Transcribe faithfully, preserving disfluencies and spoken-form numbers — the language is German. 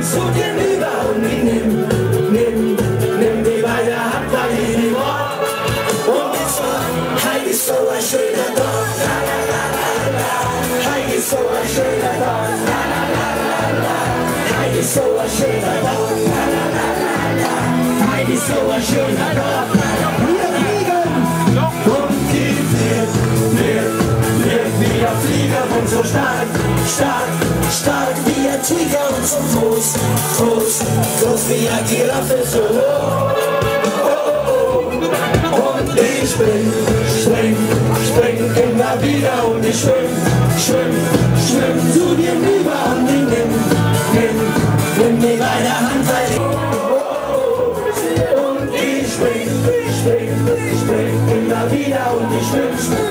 spring zu dir rüber und ich nimm, nimm, nimm die bei der Hand, weil ich die brauch. Und ich sag, Heidi ist so ein schöner Tag, la la la la la. Heidi ist so ein schöner Tag, la la la la la. Heidi ist so ein schöner Tag, la la la la la. Heidi ist so ein schöner Tag. Wir fliegen und die fliegt, fliegt, fliegt wie ein Flieger und so stark, stark, stark wie ein Tiger und so groß, groß, groß wie ein Giraffe, so hoch. Und ich spring, spring, spring immer wieder und ich schwimm, schwimm, schwimm zu dir rüber und ich nimm, nimm, nimm mich bei der Hand, weil ich und ich spring, spring, spring immer wieder und ich schwimm, schwimm.